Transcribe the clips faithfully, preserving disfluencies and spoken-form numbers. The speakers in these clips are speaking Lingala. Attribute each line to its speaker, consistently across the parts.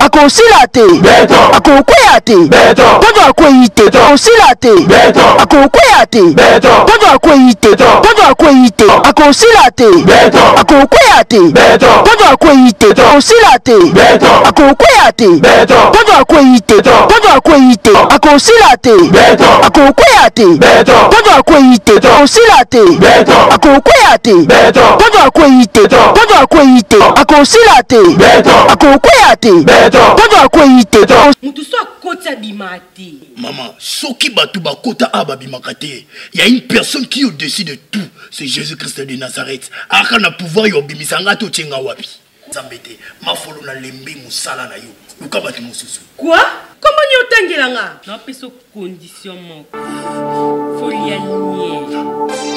Speaker 1: akosila te akokwea te tojo akweyi te akosila te akokwea te tojo akweyi te tojo akweyi te akosila te akokwea te tojo akweyi te akosila te akokwea te tojo akweyi te tojo akweyi te akosila te akokwea te tojo akweyi te akosila te akokwea te tojo akweyi te tojo akweyi te akosila te akokwea te tojo akweyi te
Speaker 2: mutu so akota bimate.
Speaker 3: Maman, soki batu bakota aba bimakate. Il y a une personne qui est au-dessus de tout, c'est Jésus-Christ de Nazareth. Aka na pouvoir yo bimisanga to tchenga wapi. Zambete, ma folo na lembe musala na yo. Ukabati mususu.
Speaker 2: Quoi? Comment ni otangelanga? Na peso condition moko. Folia nie.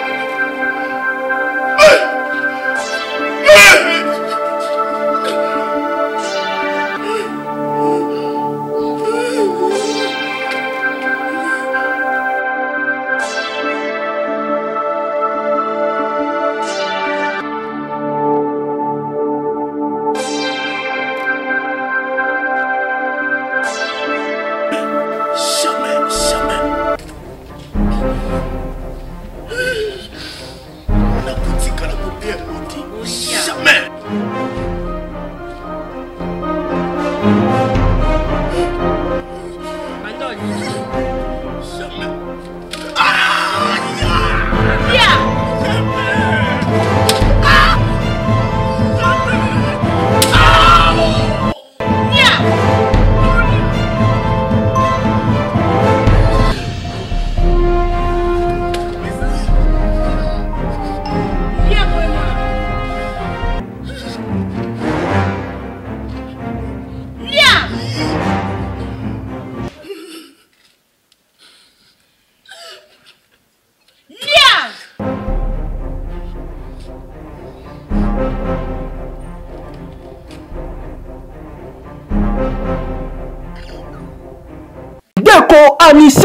Speaker 1: Anissé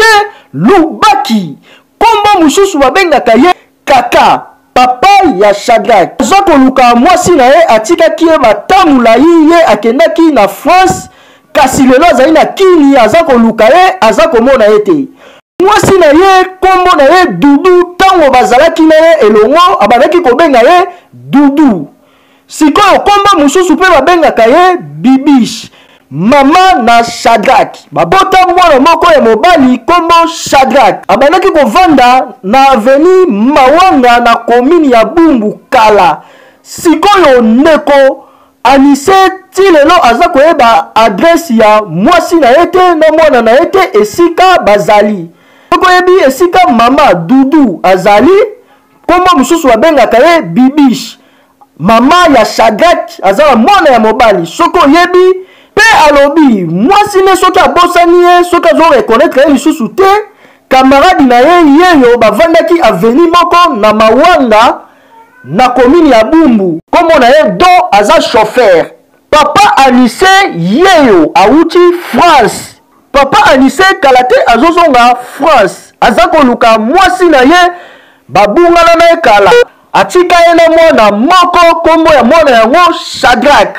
Speaker 1: Lubaki kombo mususu babengaka ye kaka papa ya Shadrach zoko luka mwasi na ye atikaki ye matamula ye akendaki na France kasi lelo azali na kini azako luka ye azako mona ye te mwasi na ye kombo na ye Dudu tango bazalaki na ye elongo abandaki kobenga ye Dudu sikoyo kombo mususu pe babengaka ye Bibish mama na Shadrach babota mwana moko ya mobali kombo Shadrach abandaki kovanda na aveni Mawanga na komini ya Bumbu kala sikoyo ndeko Anissé ti lelo aza koyeba adresse ya mwasi na yete na mwana na yete esika bazali koyebi esika mama Dudu azali kombo mususu babengaka ye Bibish mama ya Shadrach azala mwana ya mobali soko yebi pe alobi mwasi ne soki abosani ye soki azo reconnaître ye lisusu te camarade na ye yeyo bavandaki aveni moko na Mawanga na komini ya Bumbu kombo na ye Do aza chauffeur papa Anissé yeyo awuti France papa Anissé kala te azozonga France aza koluka mwasi na ye babungana na ye kala atika ye na mwana moko kombo ya mwana yango Shadrach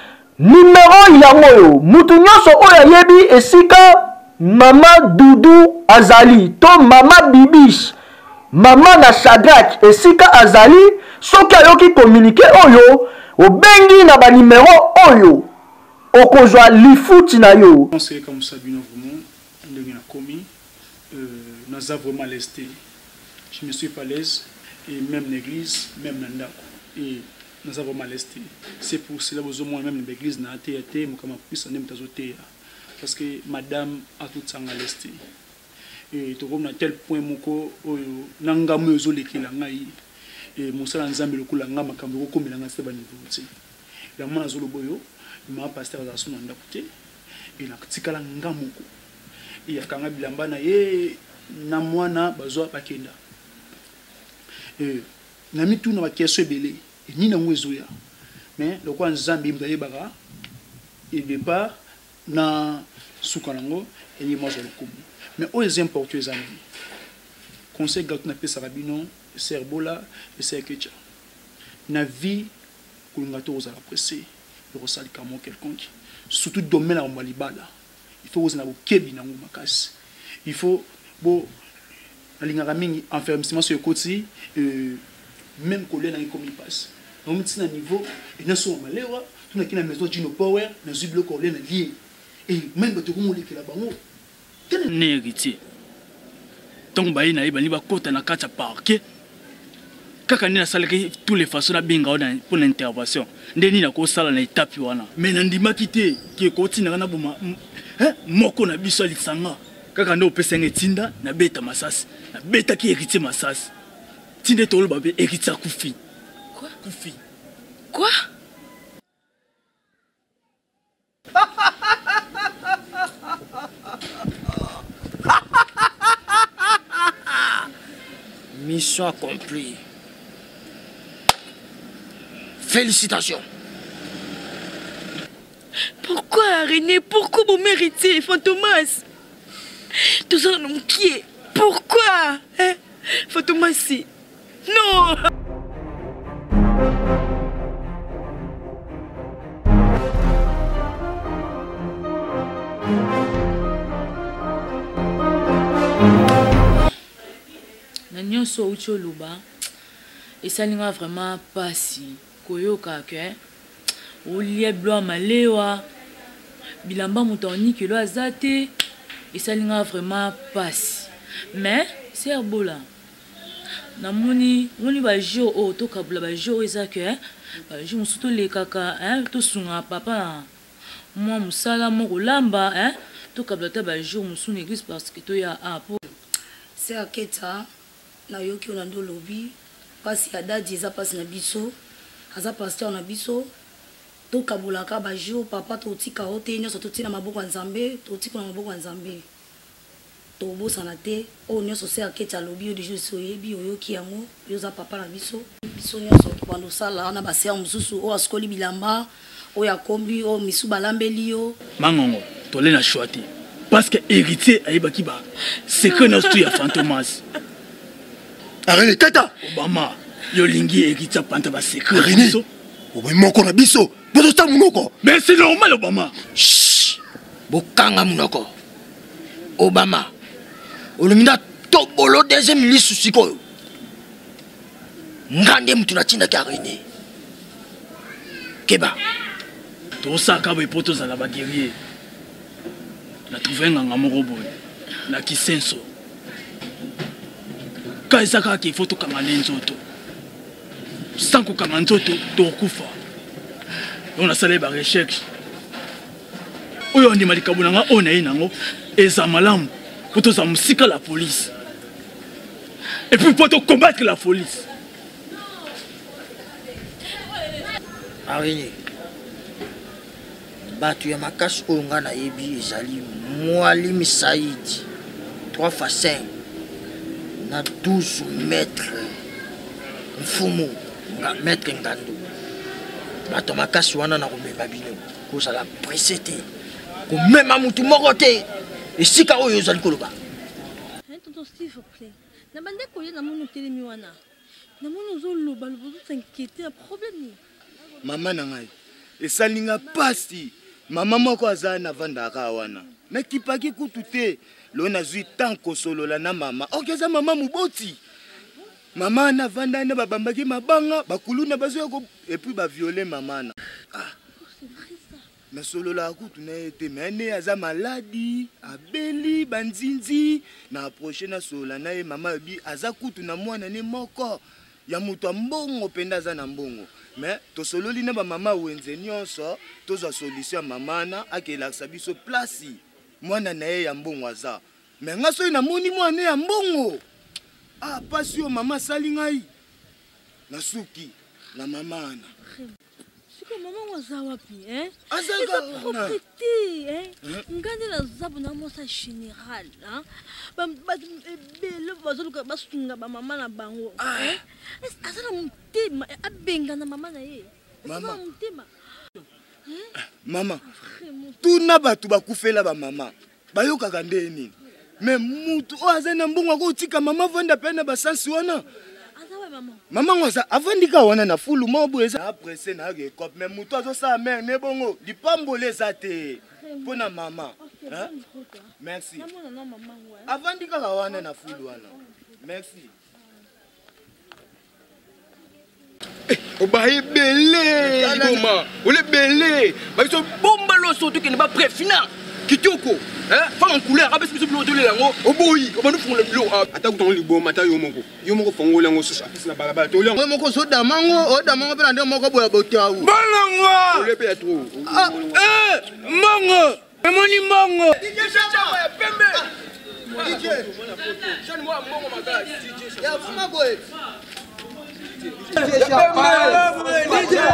Speaker 1: Numero yango mutu nyonso oyo yebi esika mama Dudu azali to mama Bibish mama na Shadrach esika azali soki ayoki communiquer oyo obengi na ba numero oyo okozwa lifuti na yo
Speaker 4: conseiller comme ça bino vraiment ndenge na komi euh naza vraiment lesté je me suis pas à l'aise et même l'église même na ndako et nous avons malesté. C'est pour cela que moi même l'église n'a été été mais comme plus en même temps parce que madame a tout ça malesté et tout comme à tel point moko nanga mezo lekila ngai et mosala nzambe lokula nga makambo ko komela nga seba niveau ti la mwana zolo boyo ma pasteur za suna ndakuté et na tikala nga moko et akanga bilamba na ye na mwana bazwa bakenda et na mitu na bakeso ebele ni na mwezoya mais le quoi nzambi mbaye baka il veut pas na sukanango et il mange le coup mais au les importés les amis conseil gat na pesa rabino serbola et c'est kecha na vie kulungato za la pressé ressali kamo quelconque surtout domaine à Malibala il faut oser na bokebi na makasi il faut bo alingaka mingi enfermement sur le côté même collègue na comme il passe on met na niveau et na so malewa tout na kina maison Dino Power na zublo collègue na lié et même bato ko moleki la bango
Speaker 5: ne héritier donc bayi na ibani ba kota na kata parquet kaka ni na salaki tous les façons na binga on pour l'intervention ndeni na ko sala na étape wana mais na ndima kité ki ko tina na boma hein moko na biso lisanga kaka ndo pesenge tinda na beta masasi na beta ki héritier masasi tinde tolo babe héritier kufi
Speaker 2: Quoi?
Speaker 5: Kufi
Speaker 2: Quoi?
Speaker 3: Mission accomplie. Félicitations.
Speaker 2: Pourquoi, René? Pourquoi vous méritez, Fantomas? Tout ça, non, qui est? Pourquoi? Hein? Fantomas, non!
Speaker 6: Nanyo so ucho luba et ça n'ira vraiment pas si koyoka ke ou lié blanc malewa bilamba mutoni que lo azate et ça n'ira vraiment pas si mais c'est bola namoni moni ba jo o to kabula ba jo eza ke ba jo musuto le kaka hein to sunga papa moi musala mo kolamba hein to kabula ta ba jo musu l'église parce que to ya a pour
Speaker 7: c'est aketa na yoki on ando lobby parce ya dadi eza passe na biso aza pasteur na biso to kabulaka ba jour papa to tika hote nyoso to tina maboko nzambe to tika na maboko nzambe to bosana te o nyoso se aketa lobby o de jour so yebi oyoki yango yoza papa na biso biso nyoso bando sala na ba ser mususu o askoli bilamba o ya kombi o misu balambeli yo
Speaker 5: mangongo tole na choati parce que héritier ayebaki ba secret na stu ya Fantomas.
Speaker 3: René tata
Speaker 5: Obama yolingi héritier panta ba secret
Speaker 3: René obe moko na biso bozo ta munoko
Speaker 5: mais c'est normal Obama
Speaker 3: shh bokanga munoko Obama olumina tobolo deuxième ministre sikoyo ngande mtu na tinda ka René keba
Speaker 5: to saka ba poto za la ba guerrier na trouver nganga moko boy na kisenso kaisa kaka ifo tokanga nzoto sans kokanga nzoto tokufa on a salé ba recherche oyo ndima likabu nanga ona ye nango eza malamu poto za musika la police et puis pour combattre la police
Speaker 3: René batu ya makasi oyo nga na yebi ezali Mwalimu Saidi trois fois cinq na douze mètres mfumu nga maître ngando bato makasi wana na komema bino kozala presse te komema mutu moko te esika oyo ozali koloba
Speaker 8: tonton s'il vous plaît na bande koye na moni otelemi wana na moni ozoloba loba ozosinquiété ya problème
Speaker 9: mama na ngai esalinga pasi mama moko aza na vandaka wana nakipaki kutu te lo nazwi tant kosolola na mama okeza mama muboti mama na vanda na babambaki mabanga bakuluna bazo et puis ba violer mama na ah na solola kutu na ete mene aza maladi abeli banzinzi na approcher na solola na ye mama bi aza kutu na mwana ne moko ya mutu mbongo penda aza na mbongo mais to sololi na ba mama wenze nyonso tozwa solution mama na akelakisa biso place mwana na ye ya mbongo aza mais nga soki namoni mwana ya mbongo ah pasi yo mama sali ngai na suki na mama na
Speaker 8: siko mama waza wapi hein
Speaker 9: azaka
Speaker 8: propriété hein ngande na zabu na mosa général hein ba ba belo bazoluka basunga ba mama na bango hein asala mutema abenga na mama na ye
Speaker 9: mama
Speaker 8: mutema
Speaker 9: mama tuna batu bakufela ba mama bayokaka nde nini mais mutu o aza na mbongo akotika mama vanda pena basansi wana
Speaker 8: azawa maman.
Speaker 9: Maman ngoza avandika wana na fulu mobo eza après na ke cop mais muto azo sa mère ne bongo di pambole zate pona maman. Hein? Merci. Avandika wana na fulu wana. Merci.
Speaker 10: Obaye belé, Goma. Ole belé. Ba so bomba lo so to ke ne ba pré final. Kitoko. Hein? Fa en couleur, abes biso bilo tole lango. Oboyi, obanu fungula bilo. Ata kutongo libo mata yo moko. Yo moko fongola ngo so afisi na balabala to lango.
Speaker 9: Moko so da mango, o da mango pe na ndo moko boya botawu.
Speaker 10: Balangwa. Ole pe trop. Eh, mongo. Moni mongo. D J Chama ya pembe. D J. Jeune moi mongo maka D J. Ya fuma boy. D J Chama. D J.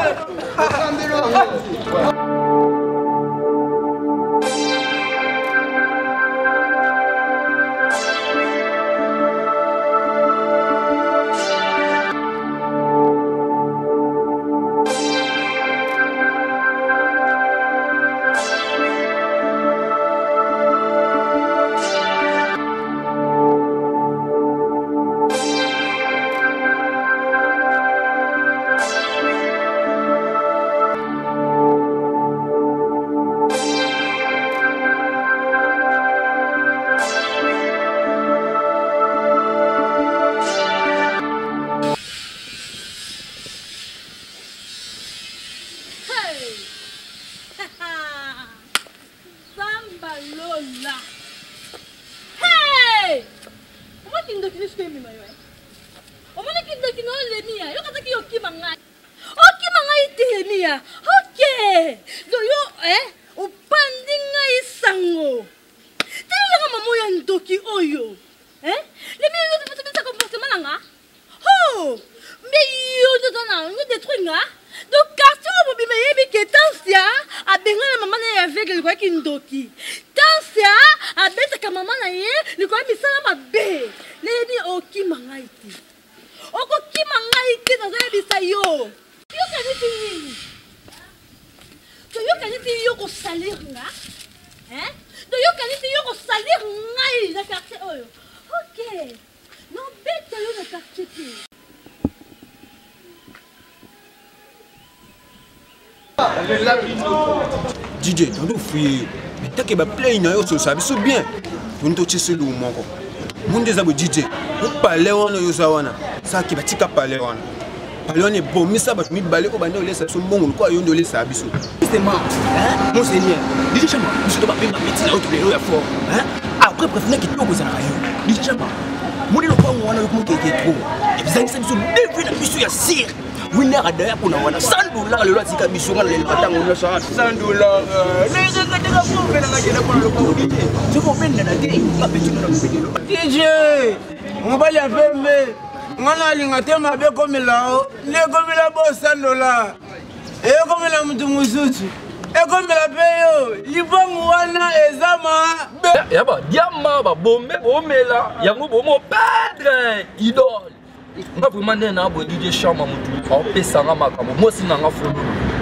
Speaker 11: D J, t'en dois fouiller. Mais t'as qu'à play na yo so sabi so bien. On to chese lu moko. Monde za bo D J. On parler wana yo sa wana. Ça qui va tika parler wana. Parler on est bon, mais ça va mi balé ko bande laisse so bon quoi yo ndo laisse abiso. C'est moi, hein? Mon seigneur. D J Chama, je dois pas payer ma médecine autre les ya fort, hein? Après préfère que tu ko za rayo. D J Chama. Mon lo pa wana yo ko ke trop. Et vous allez ça biso deviner biso ya sir. Winner adaya kuna wana cent dollars lelo atika bisonga lelo batango na cent dollars neza katika pombe na ngajela kwa lokao D J siko penda na dei mapetuno na mpedelo D J ngobali ya pembe ngana linga ma be komela le komela bo cent dollars e komela mtu mususu e komela peyo libongo wana ezama
Speaker 12: ya ba diama ba bombe bomela yango bomo perdre idole. Nga vraiment nena bo D J Chama mutu pa pesa nga makambo mosi nga fulu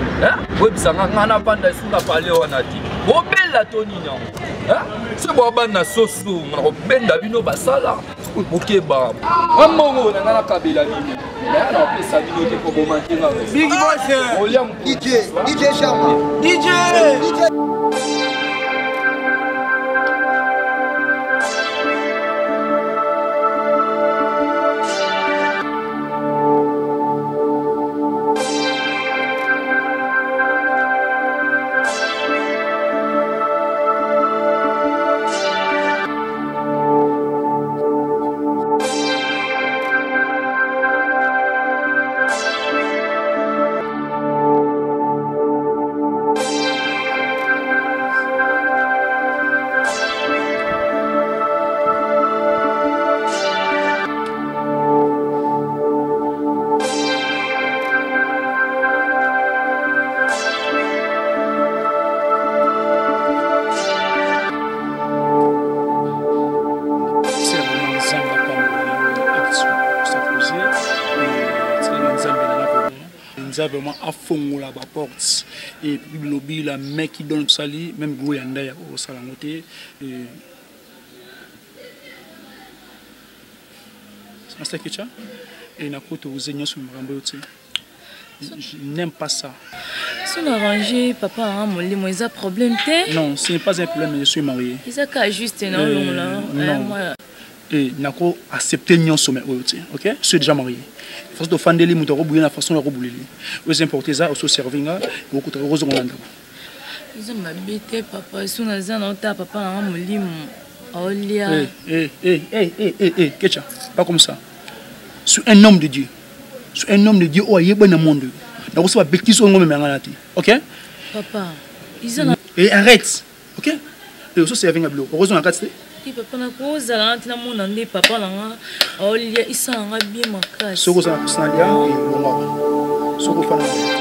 Speaker 12: eh webisa nga ngana panda suna pale wana ti bo bela toni nyango eh se bo bana soso ngana benda bino basala mokeba amongo na ngana kabela bino na na pesa bino te ko bo mantinga big boss D J D J Chama D J D J
Speaker 4: vraiment à fond la porte et puis le lobby la mec qui donne sali même gros yanda ya au salangote et c'est ça que tu as et n'a pas autorisé ni sur le je n'aime pas ça.
Speaker 6: Si on a arrangé, papa a un problème.
Speaker 4: Non, ce n'est pas un problème, je suis marié.
Speaker 6: C'est ça qui juste non
Speaker 4: euh,
Speaker 6: là.
Speaker 4: Non. Et n'a pas accepté ni sommet, ok? Je suis déjà marié. Parce que fan de lui, nous avons la façon de rebouler. Vous importez ça, au serving, beaucoup de roses en Inde.
Speaker 6: Ils ont m'habité, papa. Si on a un papa a un molim. Olia.
Speaker 4: Eh, eh, eh, eh, eh, eh, Ketcha, pas comme ça. Sur un homme de Dieu. Sur un homme de Dieu, oh, il y a un monde. Donc, c'est pas bêtise au monde, ok?
Speaker 6: Papa, ils ont.
Speaker 4: Et arrête, ok? Et aussi, c'est avec un bleu. Heureusement, on a quatre.
Speaker 6: Papa, n'a pas osé la langue, mon andé, papa, là, Olia, ils sont en bien ma casse.
Speaker 4: Ce que ça, c'est un lien, et bon, ce que fait.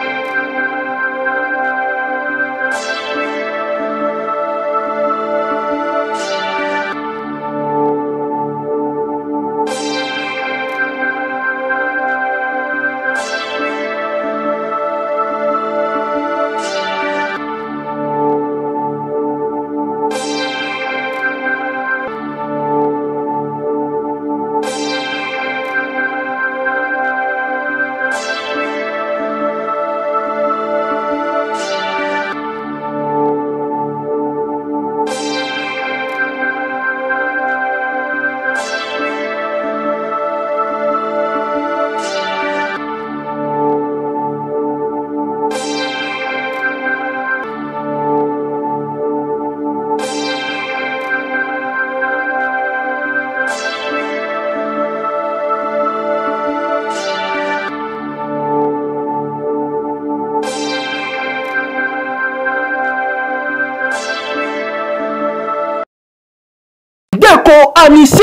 Speaker 1: Ndeko Anissé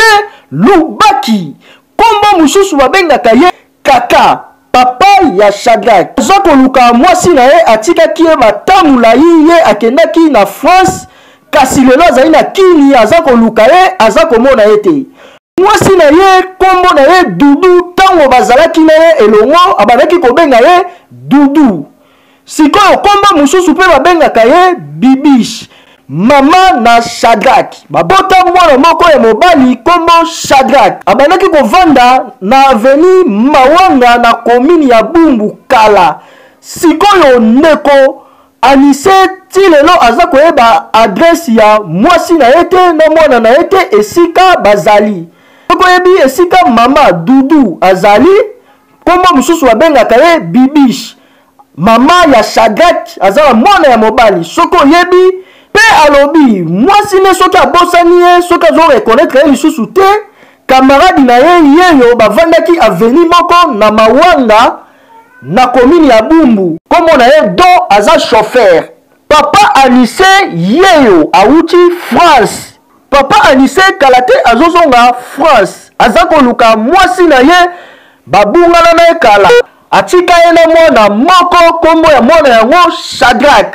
Speaker 1: Lubaki kombo mususu babengaka ye kaka papa ya Shadrack aza koluka mwasi na ye atikaki ye matamula ye akendaki na France kasi lelo azali na kini aza koluka ye aza komona ye te mwasi na ye kombo na ye Dudu tango bazalaki na ye elongo abandaki kobenga ye Dudu sikoyo kombo mususu pe babengaka ye Bibish mama na Shadrack babota mwana moko ya mobali kombo Shadrack abandaki kovanda na avenue Mawanga na komini ya Bumbu kala sikoyo ndeko Anissé ti lelo aza koyeba adresse ya mwasi na ye te na mwana na ye te esika bazali koyebi esika mama Dudu azali kombo mususu babengaka ye Bibish mama ya Shadrack azala mwana ya mobali soko yebi pe alobi mwasi ne soki abosani ye soki azo reconnaître ye lisusu te camarade na ye yeyo bavandaki avenue moko na Mawanga na komini ya Bumbu kombo na ye do aza chauffeur papa Anissé yeyo awuti France papa Anissé kala te azozonga France aza koluka mwasi na ye babungana na ye kala atika ye na mwana moko kombo ya mwana yango Shadrack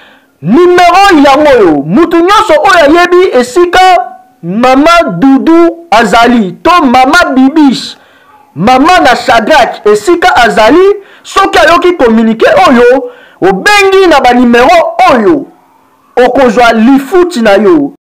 Speaker 1: numero yango yo mutu nyonso oyo ayebi esika mama Dudu azali to mama Bibish mama na Shadrack esika azali soki ayoki communiqué oyo obengi na ba numero oyo okozwa lifuti na yo.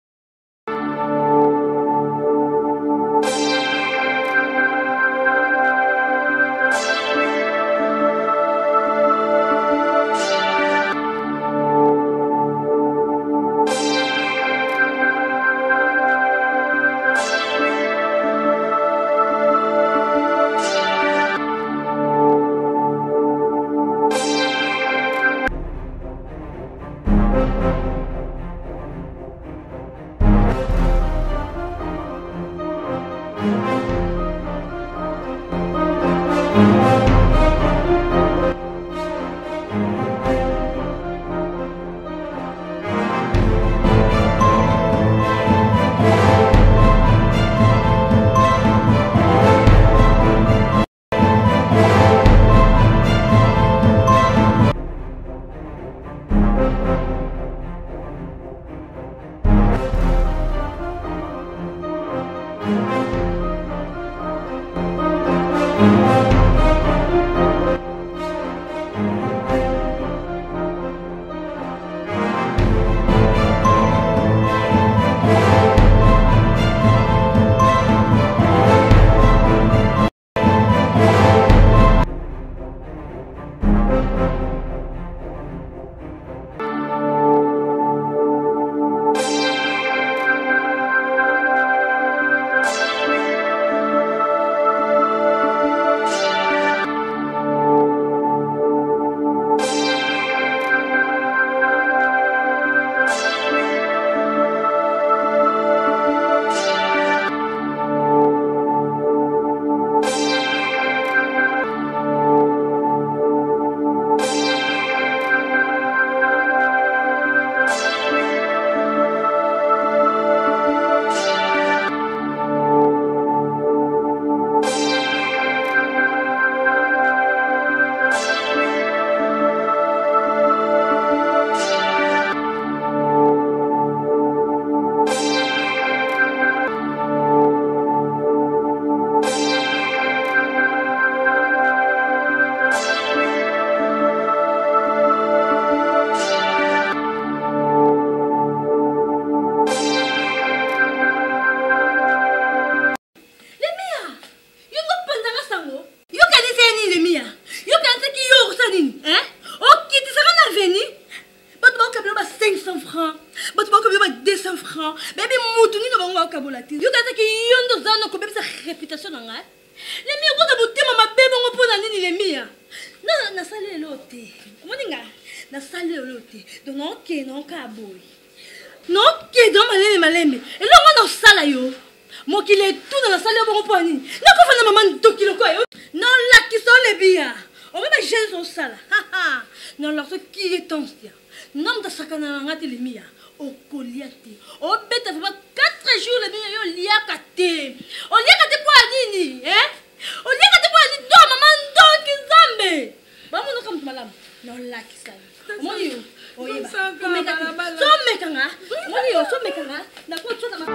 Speaker 8: francs. Bah tu vas comme deux cents francs. Bébé moutoni no bango kabola ti. Yo kata ki yondo zano ko bébé sa réputation nga. Les mi ko na boté mama bébé ngo pona nini les mi. Non, na salé loté. Moninga. Na salé loté. Donc non ke non ka boy. Non ke do maleme maleme. Et là on na sala yo. Mo ki le tout dans la salle bon poni. Na ko fa na maman to kilo ko yo. Non la qui sont les biens. On va pas gérer son sala. Ha ha. Non leur qui est ancien. Non da sakana ngati les mia. O koliate. O beta fa quatre jours les mia yo liakate. O liakate kwa nini, hein? O liakate kwa nini do maman do ki zambe. Ba mo no kam malam. Non la qui ça. Mo yo. O yeba. So meka. So meka nga. Mo yo so meka nga. Na ko tsona ma.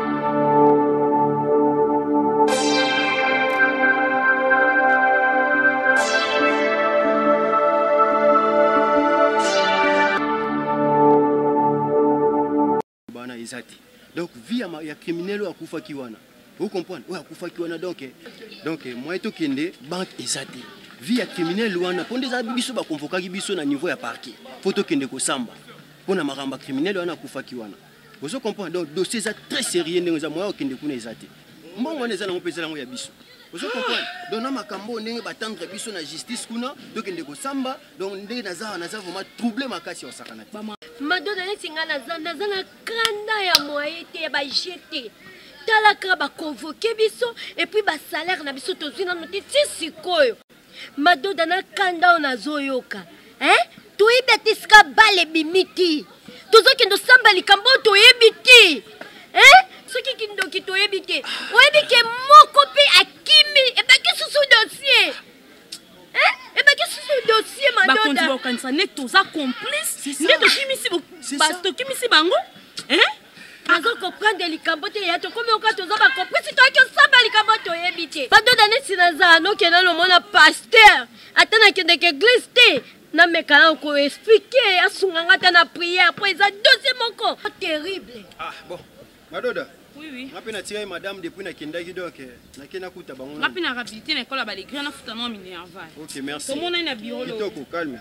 Speaker 13: Donc vie il y a criminel ou akufa kiwana. Vous comprenez? Ou akufa kiwana donc donc moi to kende banque ezati. Vie ya criminel wana pour des abibiso ba convoquer biso na niveau ya parquet. Photo kende ko samba. Pona maramba criminel wana akufa kiwana. Vous comprenez? Donc dossier ça très sérieux ndenza moi kende kuna ezati. Mbongo neza na mopezela ngo ya biso. Vous comprenez? Donc na makambo ndenge batendre biso na justice kuna to kende ko samba donc ndenge naza naza vraiment troubler makasi osakana.
Speaker 14: Madonna netinga naza naza na kanda ya moyete ba jeter. Tala ka ba convoquer biso et puis ba salaire na biso tozina noté sikoyo. Madonna na kanda ona zoyoka. Hein? Tu ibetiska bale bimiti. Tozo kendo samba likambo to yebiti. Hein? Ce qui kindo ki to yebiti. Oyebi ke moko pe akimi e ba ke susu dossier. Hein? Et bien qu'est-ce que ce dossier Madonna?
Speaker 6: Bah quand tu vas net tous complices. Net to kimisi bo. Bah to kimisi bango. Hein?
Speaker 14: Azo comprendre likambote ya to comme oka toza ba complice toi que samba likambote oyebite. Madonna net sinaza no kena no mona pasteur. Atana kende ke église te. Na mekala ko expliquer asunganga ta na prière après ça dossier moko terrible.
Speaker 13: Ah bon. Madonna.
Speaker 6: Oui, oui.
Speaker 13: Je vais tirer madame depuis que je suis donc je vais kuta bango.
Speaker 6: Je vais rapidité na école ba les grands futamment minerval.
Speaker 13: OK, merci.
Speaker 6: Tout le monde est na bureau.
Speaker 13: Kitoko calme.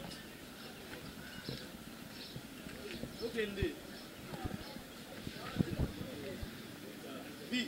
Speaker 10: Okende. Bi.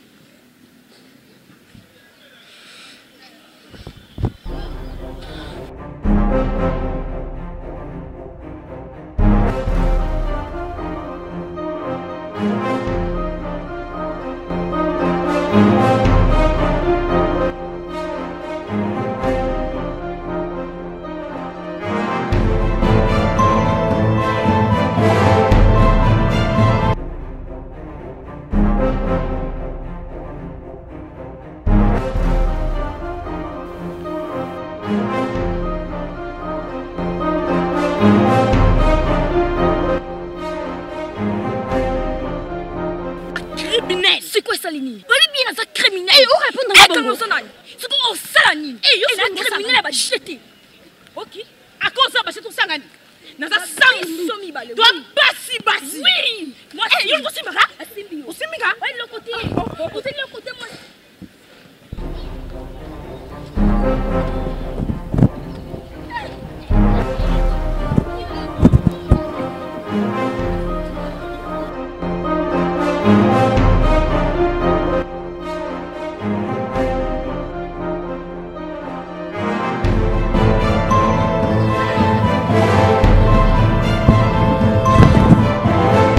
Speaker 14: C'est quoi ça, Lini? Oli bien, ça criminel. Eh, on répond dans le bon. C'est quoi ça, Lini? Eh, yo, c'est criminel, elle va jeter.
Speaker 6: Ok. À cause de ça, c'est tout ça, Gani. Dans un sang, toi, bassi, bassi. Oui. Moi, eh, yo, aussi, Mara. Aussi, Mika.
Speaker 14: Ouais, le côté. Aussi, le côté, moi.
Speaker 10: Thank you.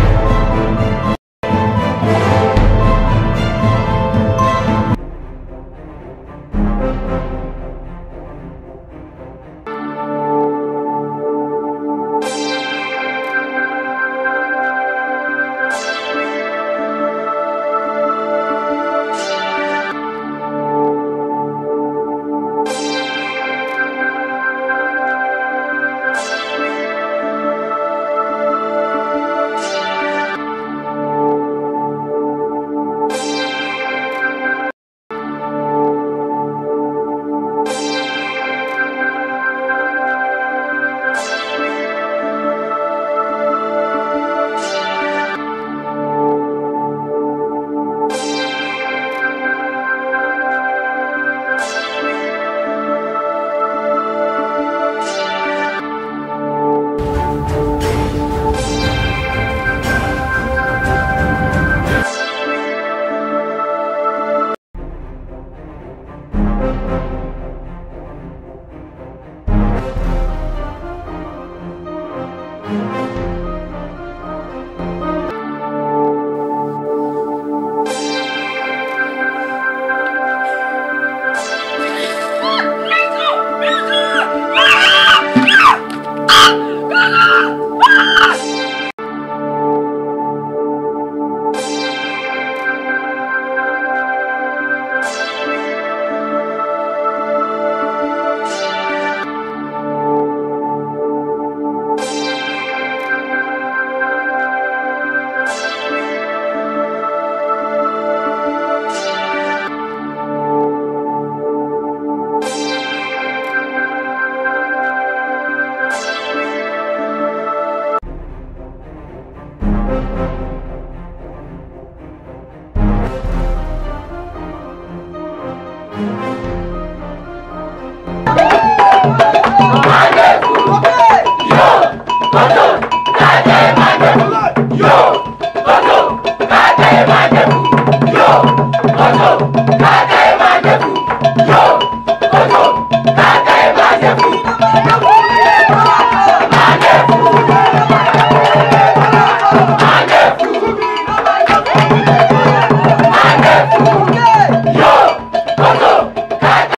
Speaker 15: Afrique.